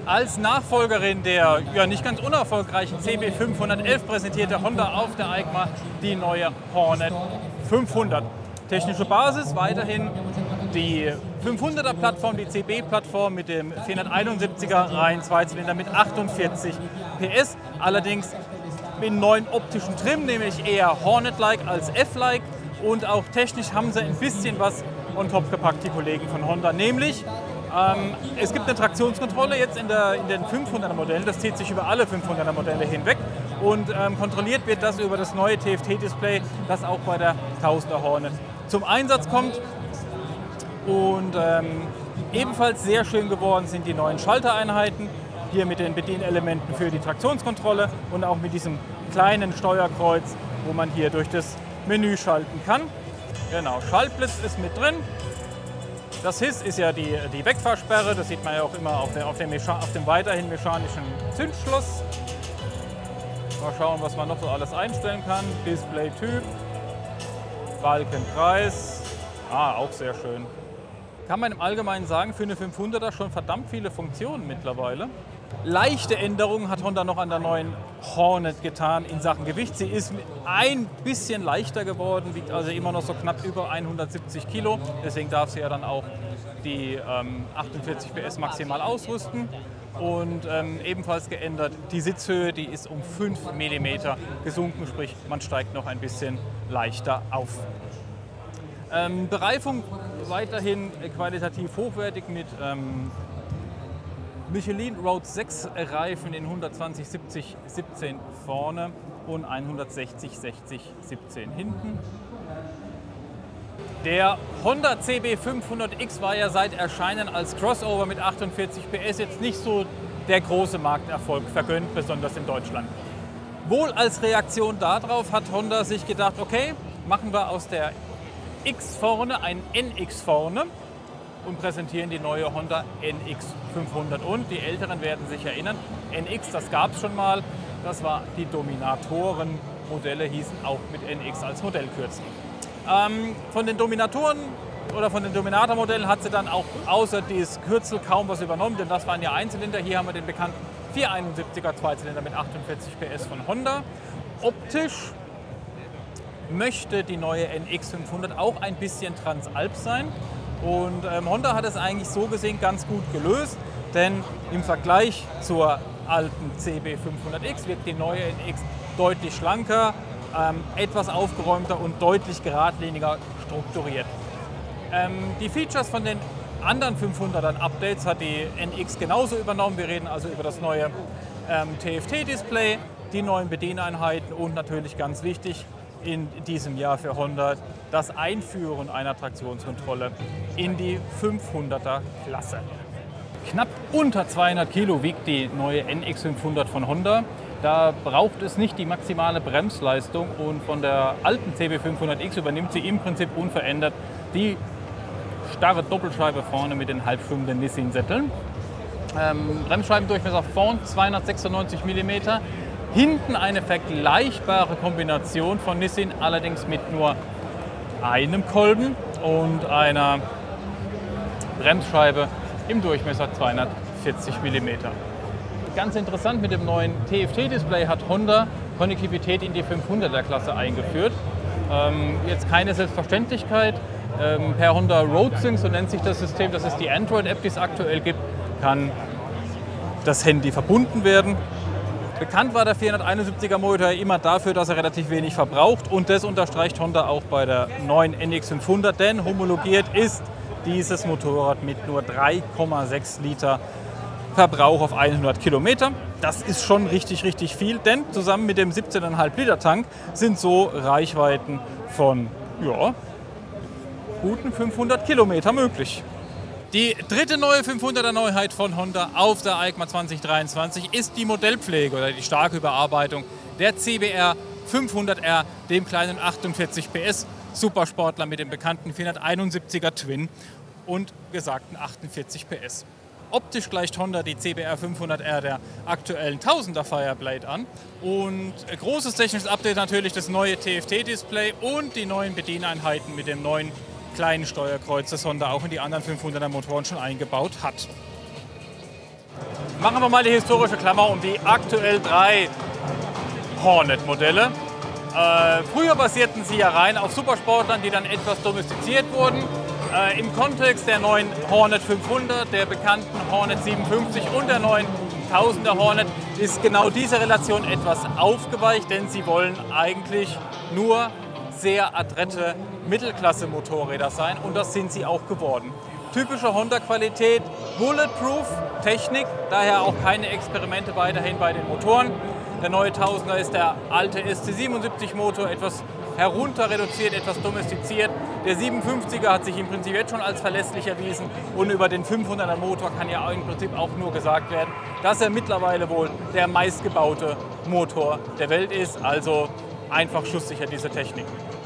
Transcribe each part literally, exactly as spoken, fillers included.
Als Nachfolgerin der ja nicht ganz unerfolgreichen C B fünfhundertelf präsentierte Honda auf der EICMA die neue Hornet fünfhundert. Technische Basis weiterhin die fünfhunderter Plattform, die C B-Plattform mit dem vierhunderteinundsiebziger reinen Zweizylinder mit achtundvierzig P S. Allerdings mit einem neuen optischen Trim, nämlich eher Hornet-like als F-like. Und auch technisch haben sie ein bisschen was on top gepackt, die Kollegen von Honda. Nämlich, ähm, es gibt eine Traktionskontrolle jetzt in, der, in den fünfhunderter Modellen. Das zieht sich über alle fünfhunderter Modelle hinweg. Und ähm, kontrolliert wird das über das neue T F T-Display, das auch bei der tausender Hornet zum Einsatz kommt. Und ähm, ebenfalls sehr schön geworden sind die neuen Schaltereinheiten. Hier mit den Bedienelementen für die Traktionskontrolle und auch mit diesem kleinen Steuerkreuz, wo man hier durch das Menü schalten kann. Genau, Schaltblitz ist mit drin. Das Hiss ist ja die, die Wegfahrsperre, das sieht man ja auch immer auf, der, auf, dem, auf dem weiterhin mechanischen Zündschloss. Mal schauen, was man noch so alles einstellen kann. Display-Typ, Balkenkreis, ah, auch sehr schön. Kann man im Allgemeinen sagen, für eine fünfhunderter schon verdammt viele Funktionen mittlerweile. Leichte Änderungen hat Honda noch an der neuen Hornet getan in Sachen Gewicht. Sie ist ein bisschen leichter geworden, wiegt also immer noch so knapp über hundertsiebzig Kilo. Deswegen darf sie ja dann auch die ähm, achtundvierzig P S maximal ausrüsten. Und ähm, ebenfalls geändert die Sitzhöhe, die ist um fünf Millimeter gesunken, sprich man steigt noch ein bisschen leichter auf. Ähm, Bereifung weiterhin qualitativ hochwertig mit ähm, Michelin Road sechs Reifen in hundertzwanzig siebzig siebzehn vorne und hundertsechzig sechzig siebzehn hinten. Der Honda C B fünfhundert X war ja seit Erscheinen als Crossover mit achtundvierzig P S jetzt nicht so der große Markterfolg vergönnt, besonders in Deutschland. Wohl als Reaktion darauf hat Honda sich gedacht, okay, machen wir aus der X vorne ein N X vorne und präsentieren die neue Honda N X fünfhundert. Und die Älteren werden sich erinnern, N X, das gab es schon mal, das war die Dominatoren-Modelle, hießen auch mit N X als Modellkürzel. Ähm, von den Dominatoren oder von den Dominator-Modellen hat sie dann auch außer dieses Kürzel kaum was übernommen, denn das waren ja Einzylinder. Hier haben wir den bekannten vierhunderteinundsiebziger Zweizylinder mit achtundvierzig P S von Honda. Optisch möchte die neue N X fünfhundert auch ein bisschen transalp sein. Und ähm, Honda hat es eigentlich so gesehen ganz gut gelöst, denn im Vergleich zur alten C B fünfhundert X wird die neue N X deutlich schlanker, ähm, etwas aufgeräumter und deutlich geradliniger strukturiert. Ähm, die Features von den anderen fünfhundertern Updates hat die N X genauso übernommen. Wir reden also über das neue ähm, T F T-Display, die neuen Bedieneinheiten und natürlich ganz wichtig in diesem Jahr für Honda das Einführen einer Traktionskontrolle in die fünfhunderter Klasse. Knapp unter zweihundert Kilo wiegt die neue N X fünfhundert von Honda. Da braucht es nicht die maximale Bremsleistung und von der alten C B fünfhundert X übernimmt sie im Prinzip unverändert die starre Doppelscheibe vorne mit den halbschwimmenden Nissin-Sätteln. Ähm, Bremsscheibendurchmesser vorn zweihundertsechsundneunzig Millimeter. Hinten eine vergleichbare Kombination von Nissin, allerdings mit nur einem Kolben und einer Bremsscheibe im Durchmesser zweihundertvierzig Millimeter. Ganz interessant, mit dem neuen T F T-Display hat Honda Konnektivität in die fünfhunderter Klasse eingeführt. Ähm, jetzt keine Selbstverständlichkeit. Ähm, per Honda RoadSync, so nennt sich das System, das ist die Android-App, die es aktuell gibt, kann das Handy verbunden werden. Bekannt war der vierhunderteinundsiebziger Motor immer dafür, dass er relativ wenig verbraucht, und das unterstreicht Honda auch bei der neuen N X fünfhundert, denn homologiert ist dieses Motorrad mit nur drei Komma sechs Liter Verbrauch auf hundert Kilometer. Das ist schon richtig, richtig viel, denn zusammen mit dem siebzehn Komma fünf Liter Tank sind so Reichweiten von ja, guten fünfhundert Kilometer möglich. Die dritte neue fünfhunderter Neuheit von Honda auf der EICMA zwanzig dreiundzwanzig ist die Modellpflege oder die starke Überarbeitung der C B R fünfhundert R, dem kleinen achtundvierzig P S Supersportler mit dem bekannten vierhunderteinundsiebziger Twin und gesagten achtundvierzig P S. Optisch gleicht Honda die C B R fünfhundert R der aktuellen tausender Fireblade an. Und großes technisches Update natürlich das neue T F T-Display und die neuen Bedieneinheiten mit dem neuen kleinen Steuerkreuz, das Honda auch in die anderen fünfhunderter Motoren schon eingebaut hat. Machen wir mal die historische Klammer um die aktuell drei Hornet-Modelle. Äh, früher basierten sie ja rein auf Supersportlern, die dann etwas domestiziert wurden. Äh, Im Kontext der neuen Hornet fünfhundert, der bekannten Hornet siebenundfünfzig und der neuen tausender Hornet ist genau diese Relation etwas aufgeweicht, denn sie wollen eigentlich nur sehr adrette Mittelklasse-Motorräder sein und das sind sie auch geworden. Typische Honda-Qualität, Bulletproof-Technik, daher auch keine Experimente weiterhin bei den Motoren. Der neue tausender ist der alte S C siebenundsiebzig Motor, etwas herunter reduziert, etwas domestiziert. Der siebenundfünfziger hat sich im Prinzip jetzt schon als verlässlich erwiesen und über den fünfhunderter Motor kann ja im Prinzip auch nur gesagt werden, dass er mittlerweile wohl der meistgebaute Motor der Welt ist, also einfach schusssicher diese Technik.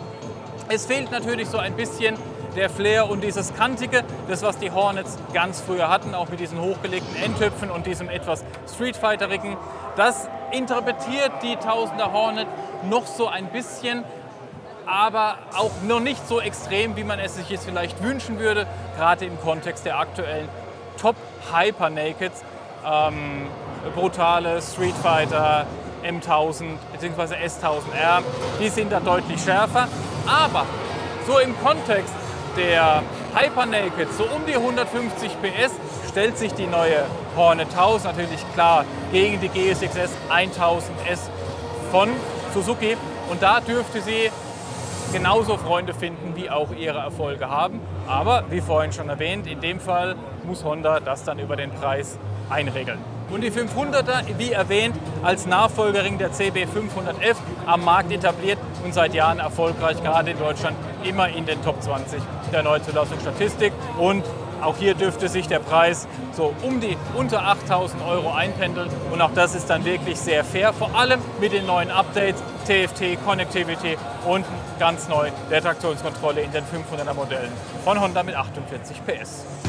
Es fehlt natürlich so ein bisschen der Flair und dieses Kantige, das was die Hornets ganz früher hatten, auch mit diesen hochgelegten Endtöpfen und diesem etwas Streetfighterigen. Das interpretiert die tausender Hornet noch so ein bisschen, aber auch noch nicht so extrem, wie man es sich jetzt vielleicht wünschen würde, gerade im Kontext der aktuellen Top Hyper Nakeds, ähm, brutale Streetfighter M tausend bzw. S tausend R, die sind da deutlich schärfer, aber so im Kontext der Hyper Naked, so um die hundertfünfzig P S, stellt sich die neue Hornet tausend natürlich klar gegen die G S X S tausend S von Suzuki. Und da dürfte sie genauso Freunde finden, wie auch ihre Erfolge haben. Aber wie vorhin schon erwähnt, in dem Fall muss Honda das dann über den Preis einregeln. Und die fünfhunderter, wie erwähnt, als Nachfolgerin der C B fünfhundert F am Markt etabliert und seit Jahren erfolgreich, gerade in Deutschland, immer in den Top zwanzig der Neuzulassungsstatistik. Und auch hier dürfte sich der Preis so um die unter achttausend Euro einpendeln. Und auch das ist dann wirklich sehr fair, vor allem mit den neuen Updates, T F T, Connectivity und ganz neu der Traktionskontrolle in den fünfhunderter Modellen von Honda mit achtundvierzig P S.